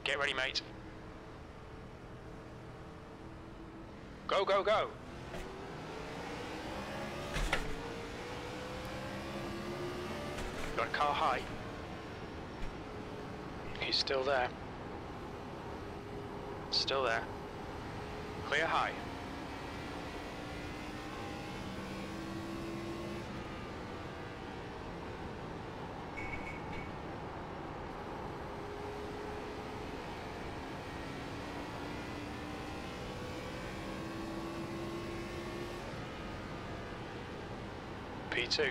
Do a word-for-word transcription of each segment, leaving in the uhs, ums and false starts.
Get ready, mate. Go, go, go. Got a car high. He's still there. Still there. Clear high. P two.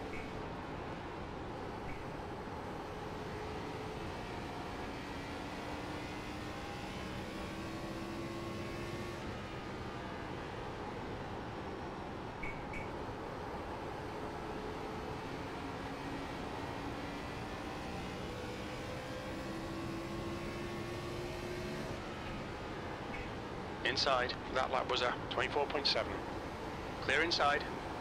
Inside, that lap was a twenty-four point seven. Clear inside.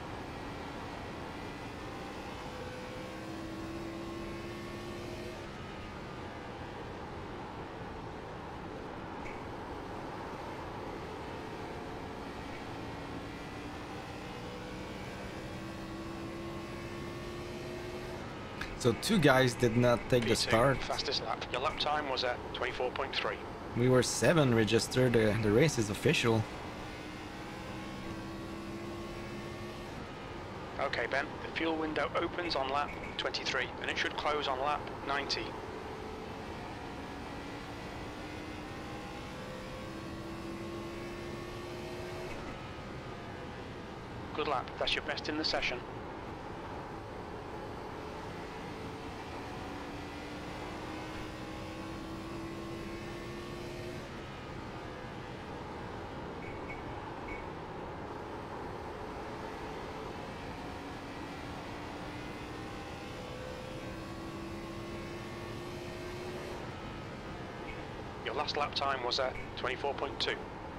So two guys did not take P two, the start. fastest lap. Your lap time was at twenty-four point three. We were seven registered. The, the race is official. Okay, Ben. The fuel window opens on lap twenty-three, and it should close on lap ninety. Good lap. That's your best in the session. Your last lap time was at twenty-four point two.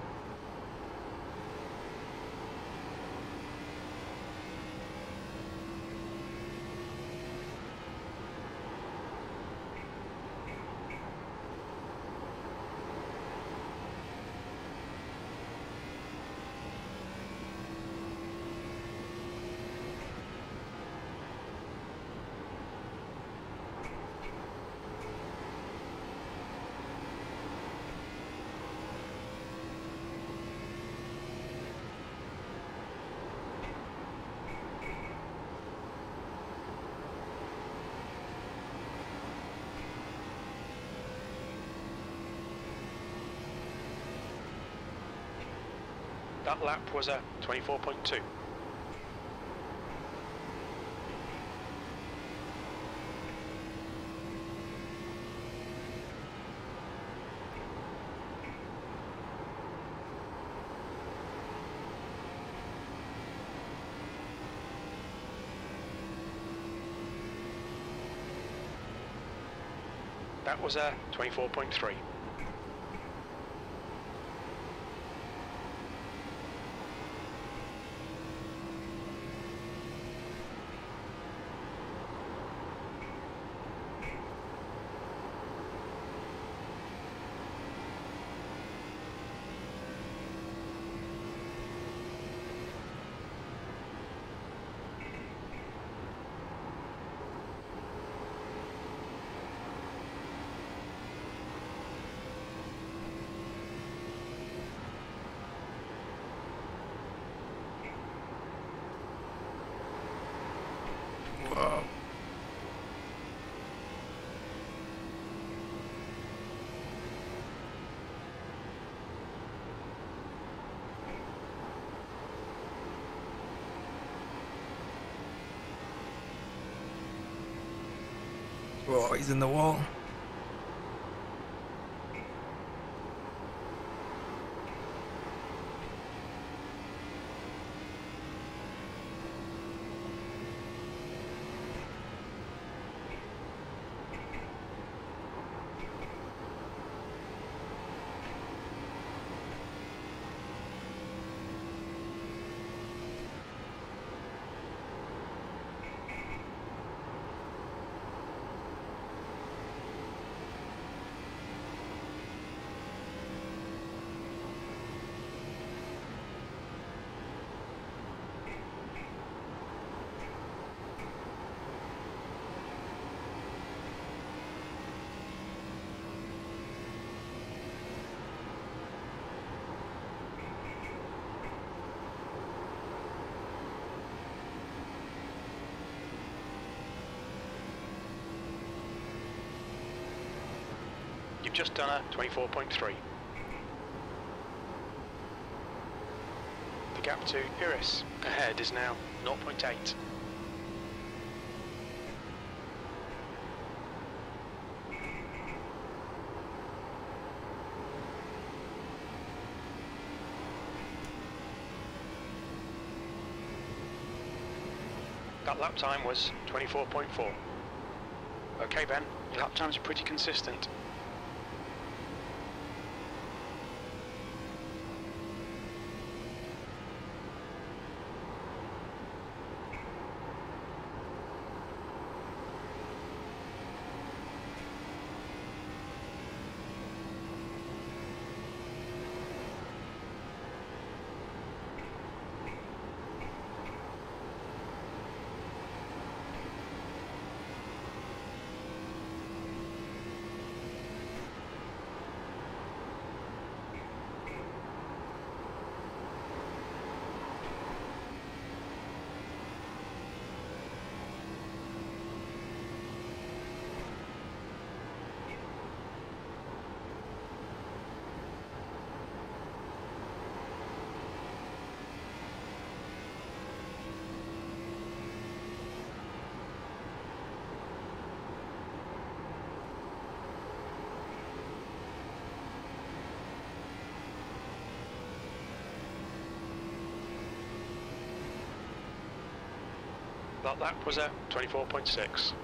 That lap was at twenty-four point two. That was at twenty-four point three. Whoa. Whoa, he's in the wall. You've just done a twenty-four point three. The gap to Iris ahead is now zero point eight. That lap time was twenty-four point four. Okay Ben, your lap times are pretty consistent. That lap was at twenty-four point six.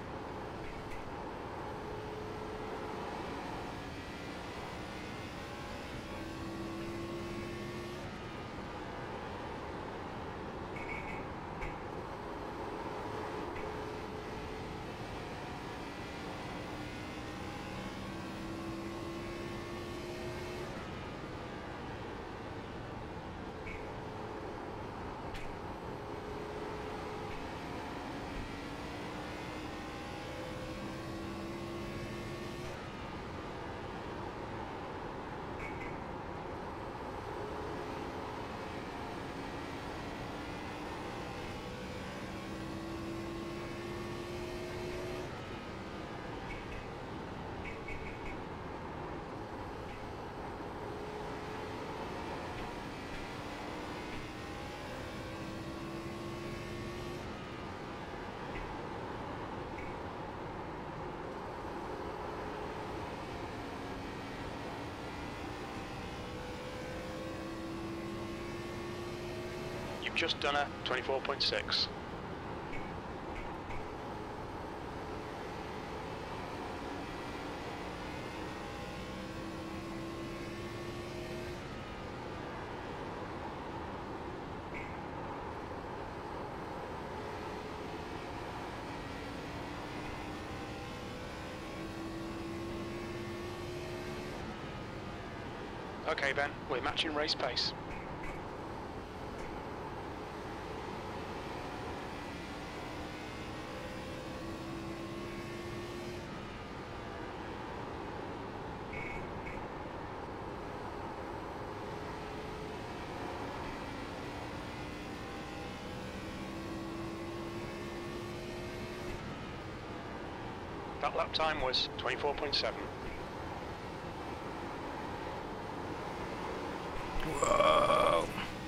You've just done a twenty-four point six. Okay Ben, we're matching race pace. That lap time was twenty-four point seven. Whoa.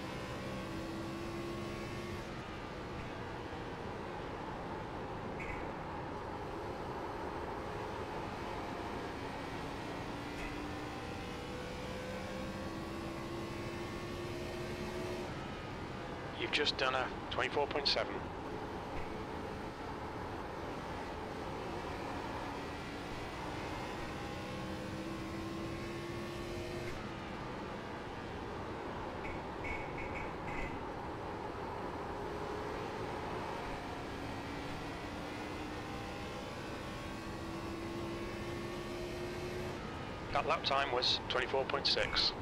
You've just done a twenty-four point seven. That lap time was twenty-four point six.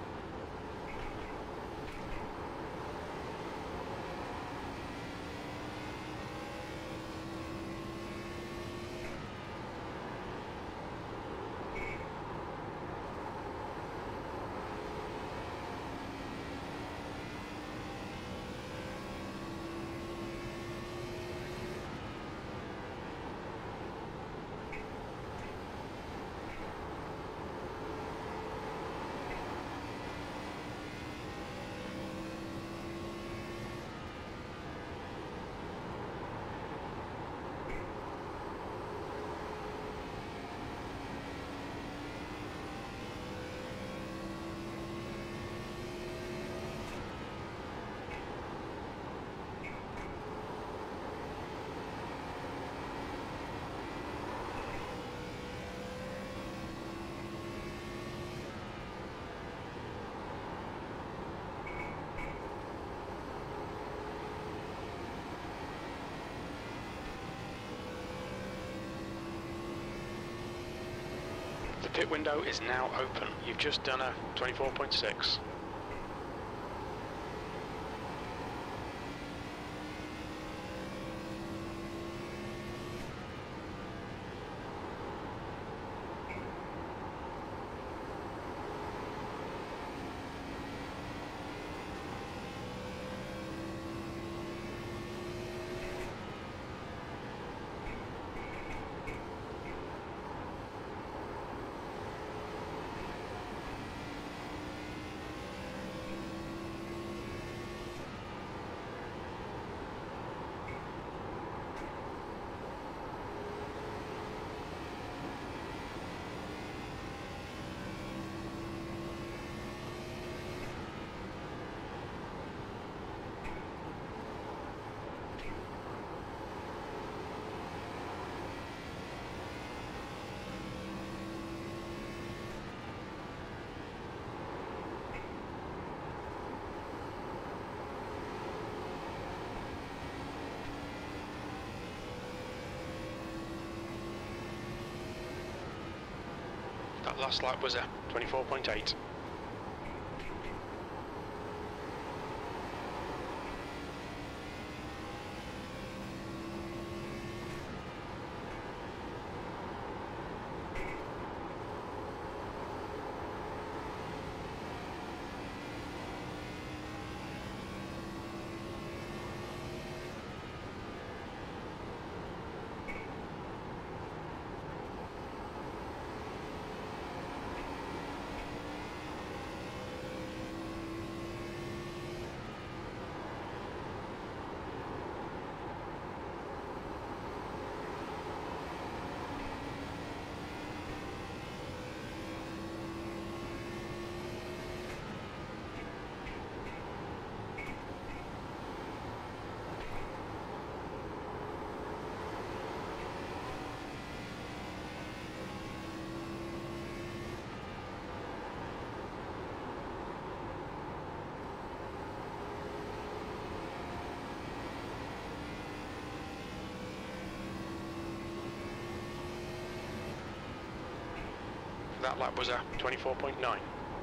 The pit window is now open. You've just done a twenty-four point six. That last lap was a twenty-four point eight. That lap was a twenty-four point nine.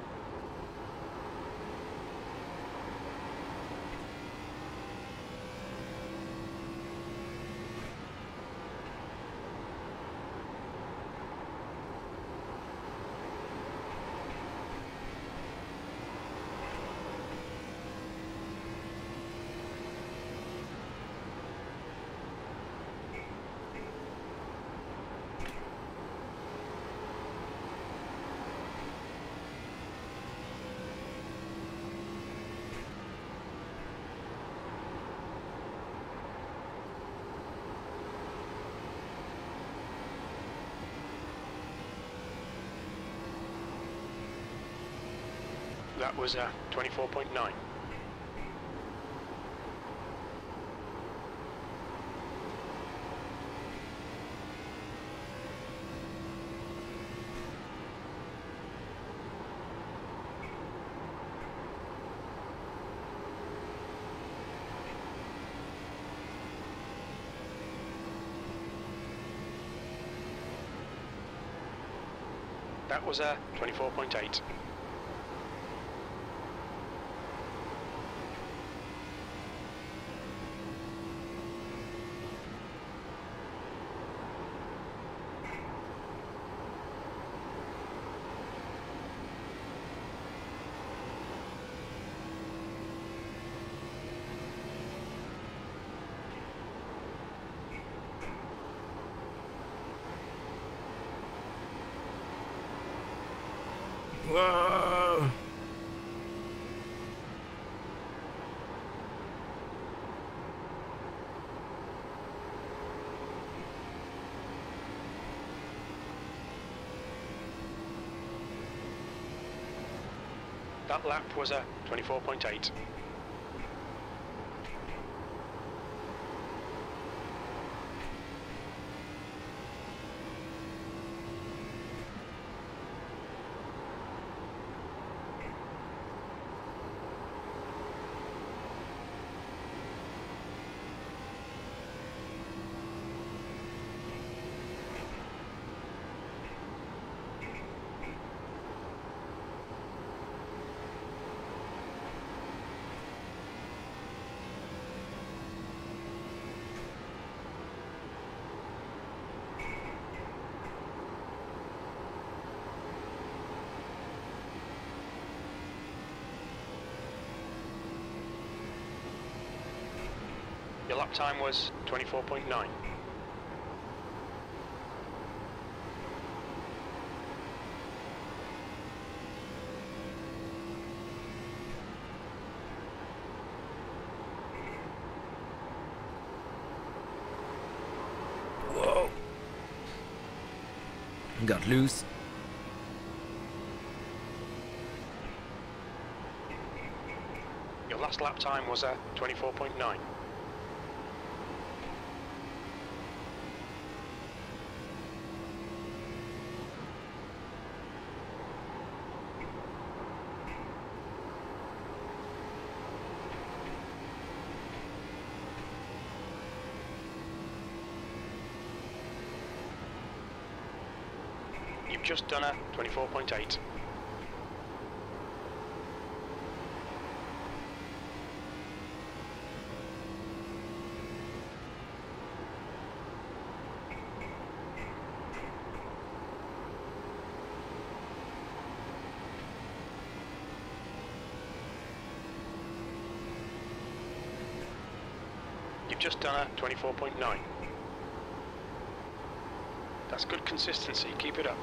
That was a twenty-four point nine. That was a twenty-four point eight. Whoa! That lap was a twenty-four point eight. Your lap time was twenty-four point nine. Whoa. Got loose. Your last lap time was a twenty-four point nine. You've just done a twenty-four point eight. You've just done a twenty-four point nine. That's good consistency, keep it up.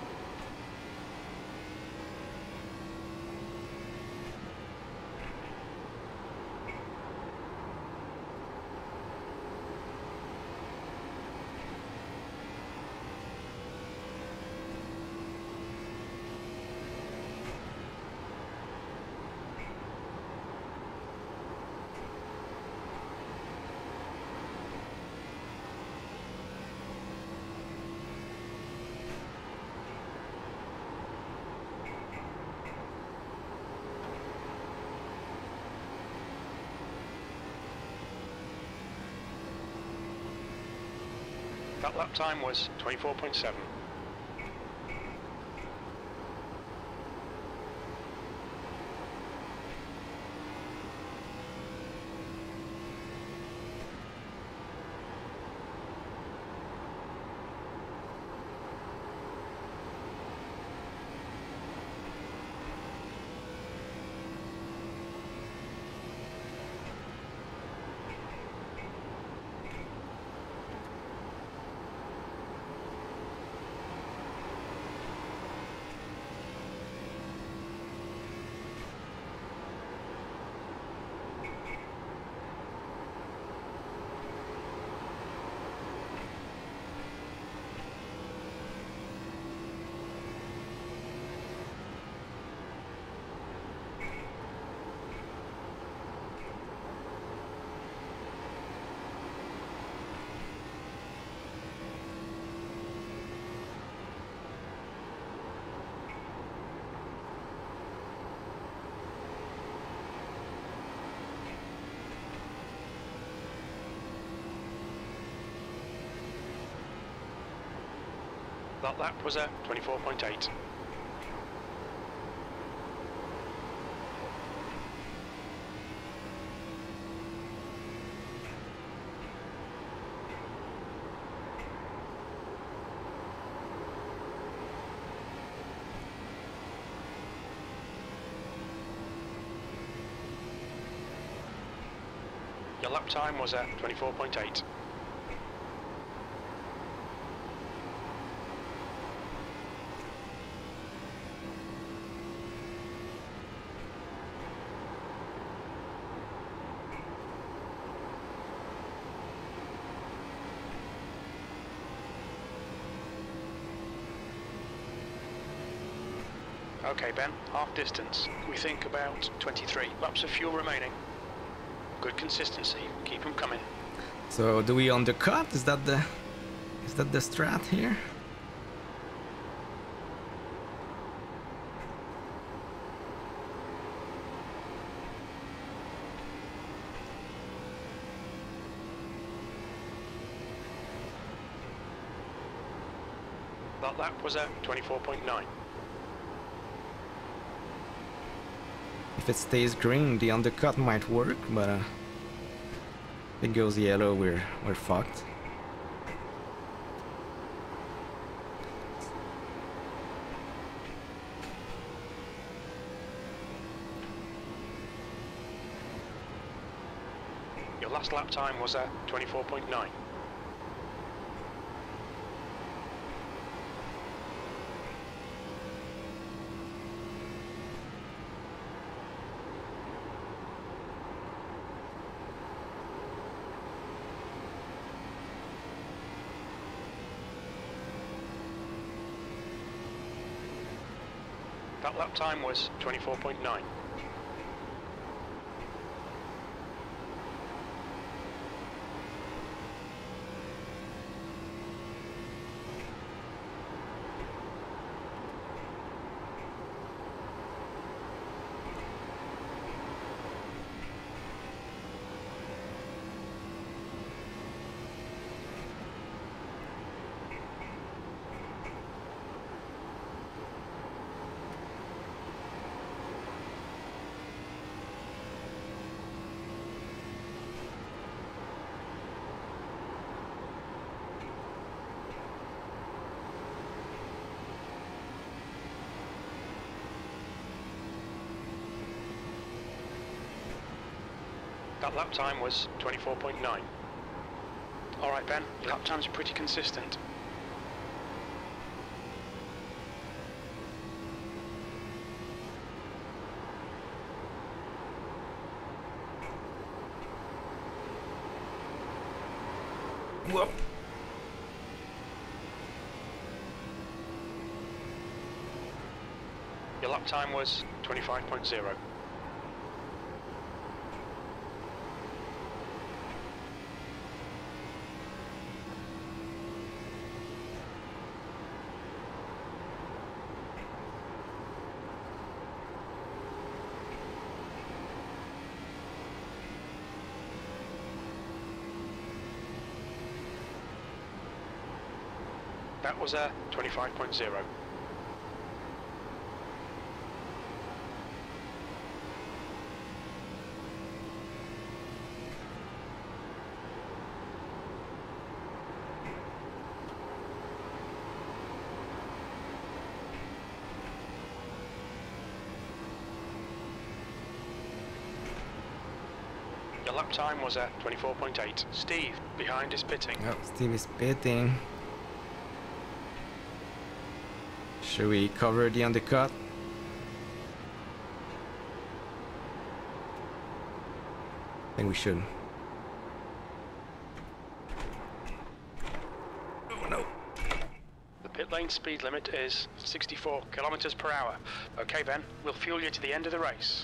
That lap time was twenty-four point seven. That lap was a twenty-four point eight. Your lap time was a twenty-four point eight. Okay, Ben, half distance. We think about twenty-three laps of fuel remaining. Good consistency. Keep them coming. So do we undercut? Is that the is that the strat here? That lap was a twenty-four point nine. If it stays green, the undercut might work, but uh, if it goes yellow, we're we're fucked. Your Your last lap time was a twenty-four point nine. That lap time was twenty-four point nine. That lap time was twenty-four point nine. Alright Ben, your lap times are pretty consistent. Whoa. Your lap time was twenty-five point zero. That was a twenty-five point zero. Your lap time was a twenty-four point eight. Steve, behind is pitting. Oh, Steve is pitting. Should we cover the undercut? I think we should. Oh no. The pit lane speed limit is sixty-four kilometers per hour. Okay Ben, we'll fuel you to the end of the race.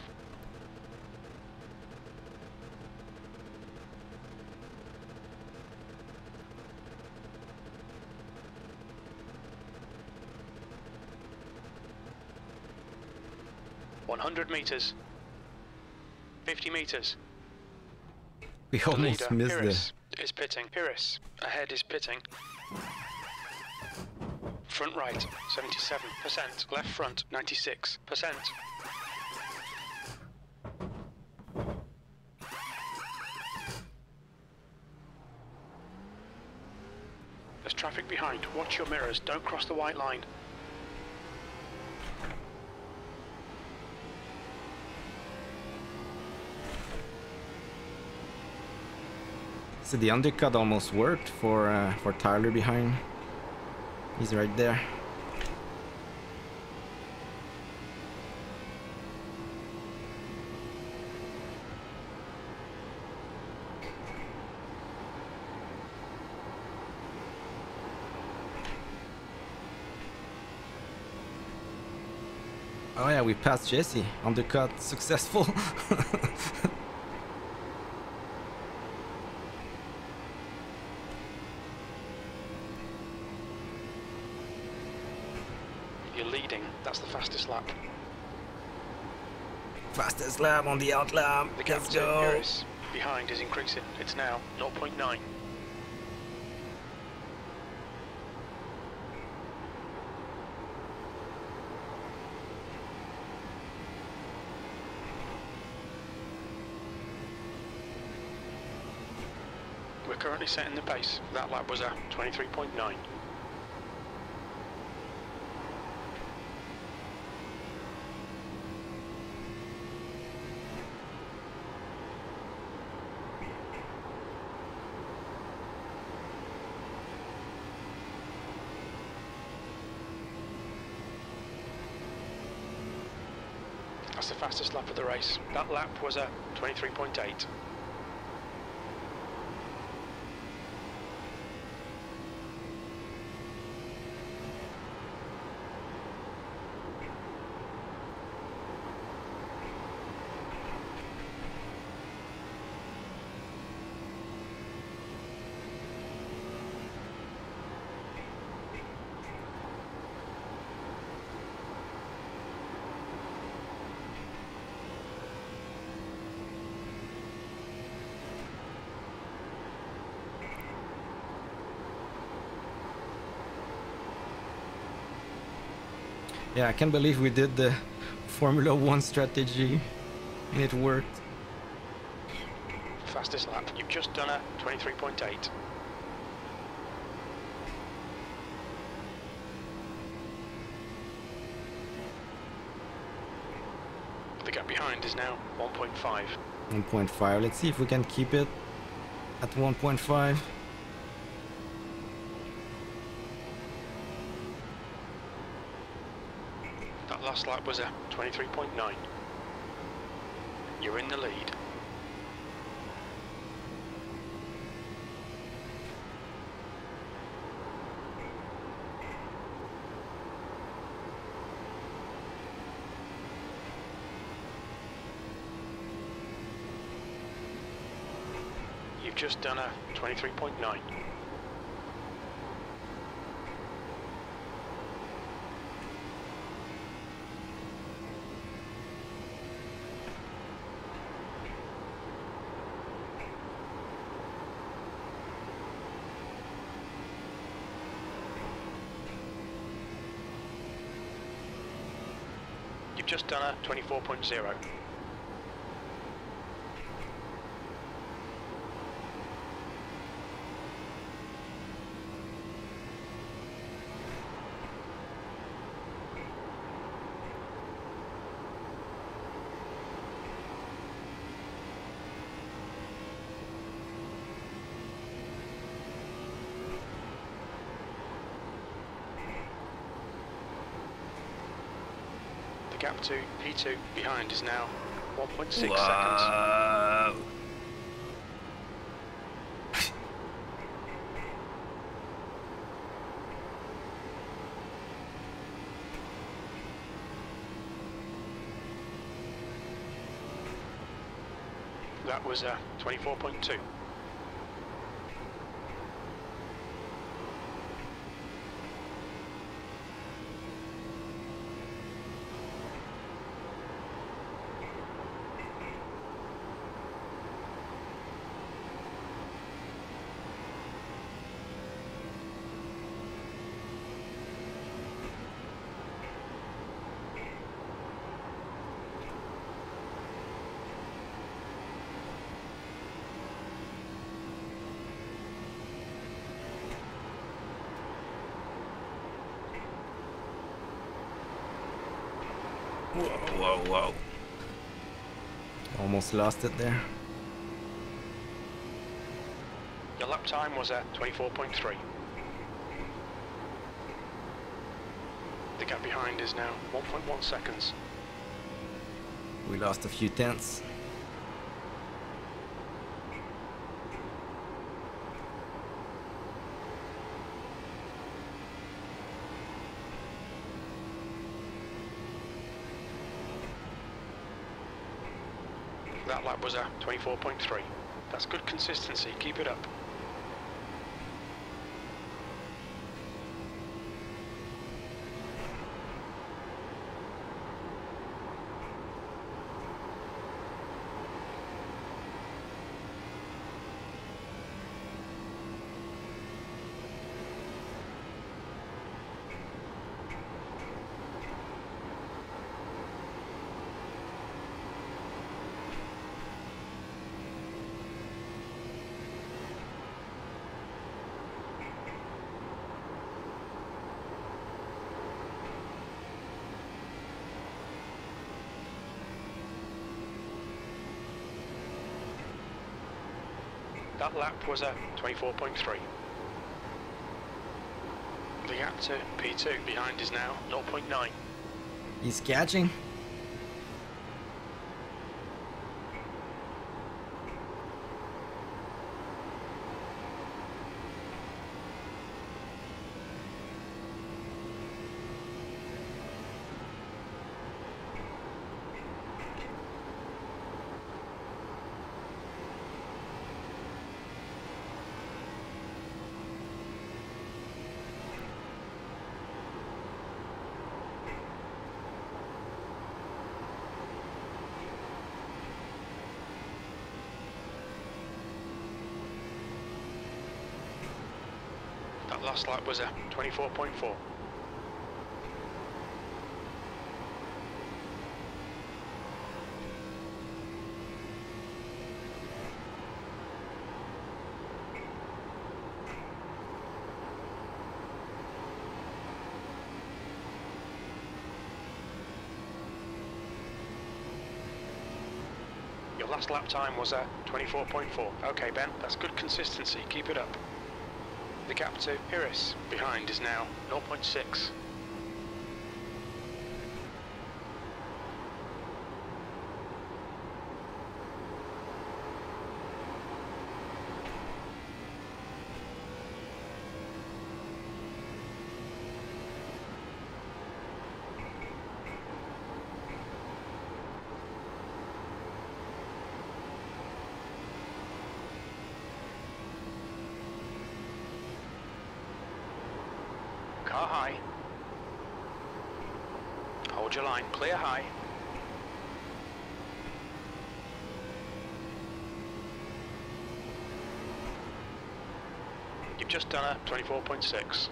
one hundred meters. fifty meters. We The almost leader, missed Pyrrhus, it. is pitting. Pyrrhus, ahead is pitting. Front right, seventy-seven percent. Left front, ninety-six percent. There's traffic behind. Watch your mirrors. Don't cross the white line. So the undercut almost worked for uh, for Tyler behind. He's right there. Oh yeah, we passed Jesse. Undercut successful. You're leading. That's the fastest lap. Fastest lap on the out lap. The gap Let's to go. Pyrrhus behind is increasing. It's now zero point nine. We're currently setting the pace. That lap was a twenty-three point nine. That's the fastest lap of the race. That lap was a twenty-three point eight. Yeah, I can't believe we did the Formula One strategy and it worked. Fastest lap. You've just done a twenty-three point eight. The gap behind is now one point five. one point five. Let's see if we can keep it at one point five. That last lap was a twenty-three point nine. You're in the lead. You've just done a twenty-three point nine. You've just done a twenty-four point zero. The gap to P two behind is now one point six seconds. Wow. That was a twenty-four point two. Whoa, whoa, whoa. Almost lost it there. Your lap time was at twenty-four point three. The gap behind is now one point one seconds. We lost a few tenths. That lap was at twenty-four point three. That's good consistency, keep it up. That lap was at twenty-four point three. The gap to P two behind is now zero point nine. He's catching. Last lap was a twenty-four point four. Your last lap time was a twenty-four point four. Okay, Ben, that's good consistency. Keep it up. The gap to Iris behind is now zero point six. Car high. Hold your line, clear high. You've just done a twenty-four point six.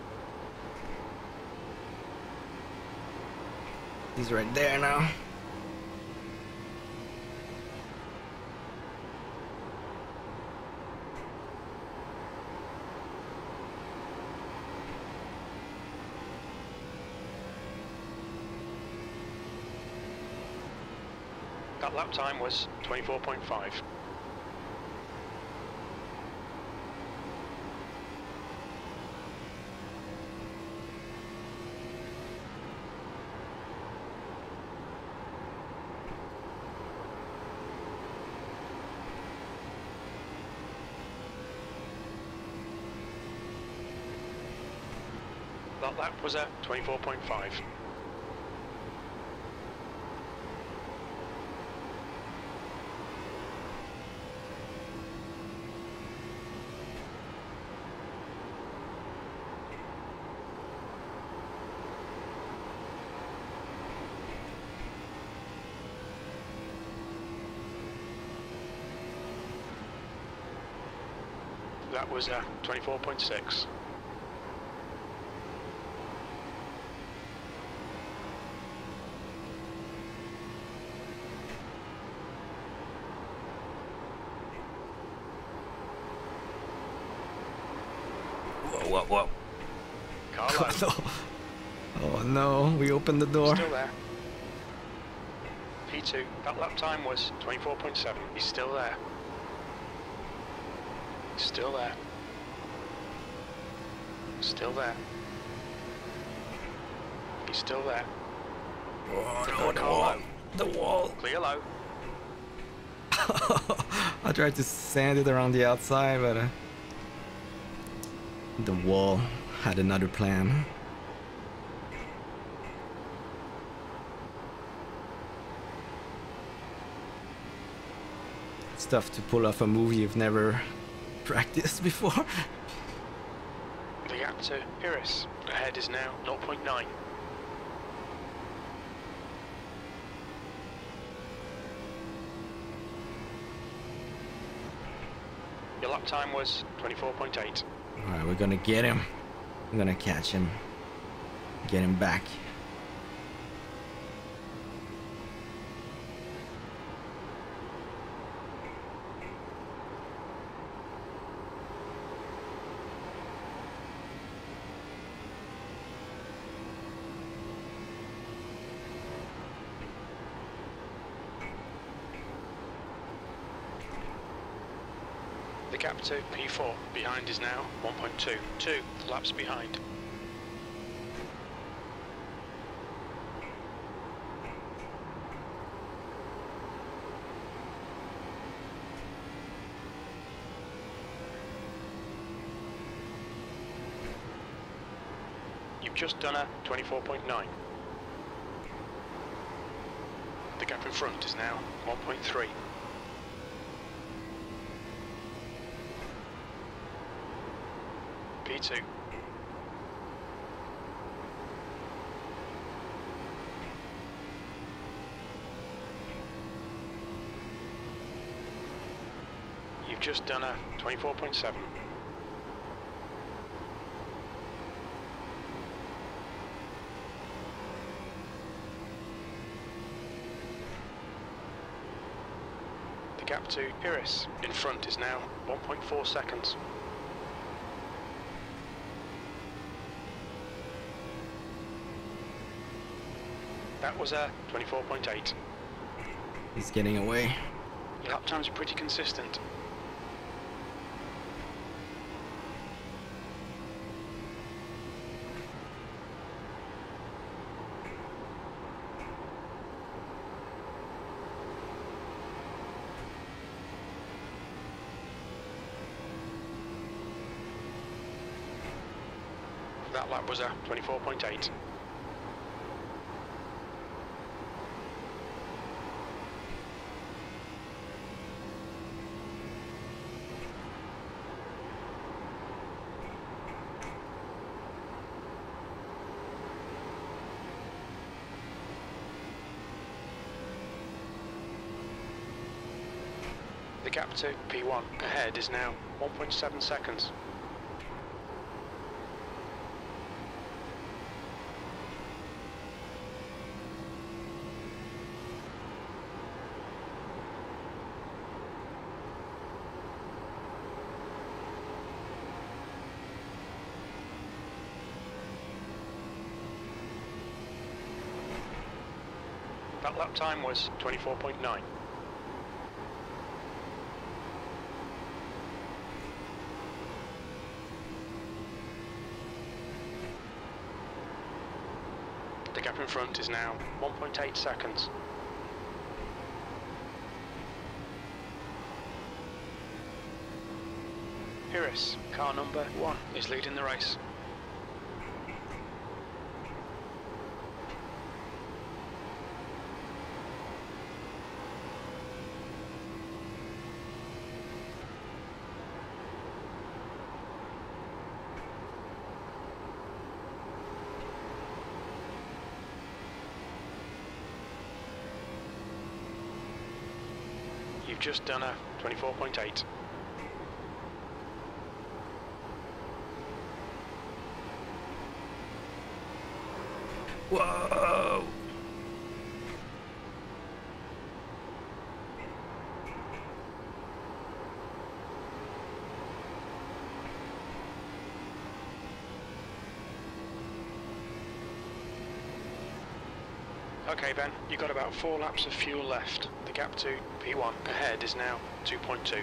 He's right there now. That lap time was twenty-four point five. That lap was a twenty-four point five. That was uh, twenty-four point six. Whoa, whoa, whoa. Car low. Oh no, we opened the door. Still there. P two, that lap time was twenty-four point seven. He's still there. Still there. Still there. He's still there. Oh no, the wall. The wall. Clear low. I tried to sand it around the outside, but uh, the wall had another plan. It's tough to pull off a move you've never practiced before. The gap to Iris ahead is now zero point nine. Your lap time was twenty-four point eight. Alright, we're gonna get him. I'm gonna catch him. Get him back. The gap to P four behind is now one point two. Two laps behind. You've just done a twenty-four point nine. The gap in front is now one point three. P two. You've just done a twenty-four point seven. gap to Iris in front is now one point four seconds. That was a twenty-four point eight. He's getting away. Your lap times are pretty consistent. That lap was a twenty-four point eight. The gap to P one ahead is now one point seven seconds. That lap time was twenty-four point nine. The gap in front is now one point eight seconds. Iris, car number one, is leading the race. You've just done a twenty-four point eight. Whoa! Okay Ben, you've got about four laps of fuel left. The gap to P one ahead is now two point two.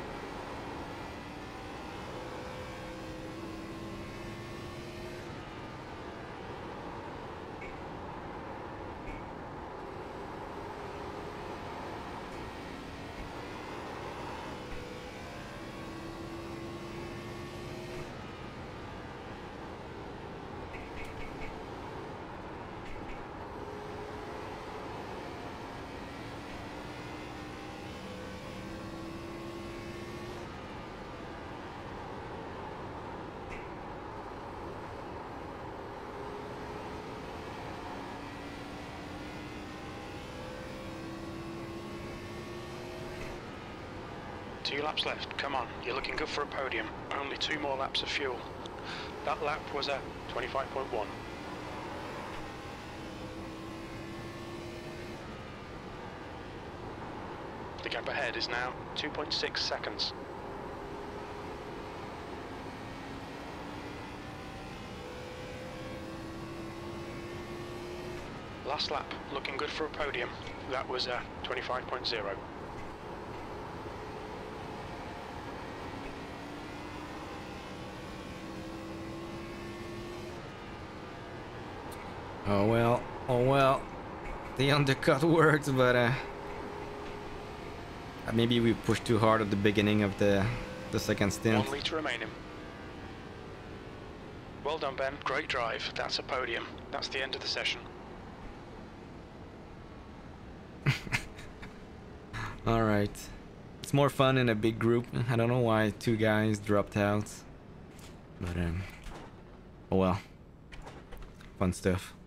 Two laps left, come on, you're looking good for a podium. Only two more laps of fuel. That lap was a twenty-five point one. The gap ahead is now two point six seconds. Last lap, looking good for a podium. That was a twenty-five point zero. Oh well, oh well. The undercut worked, but uh, maybe we pushed too hard at the beginning of the the second stint. One litre remaining. Well done, Ben. Great drive. That's a podium. That's the end of the session. All right. It's more fun in a big group. I don't know why two guys dropped out, but um, oh well. Fun stuff.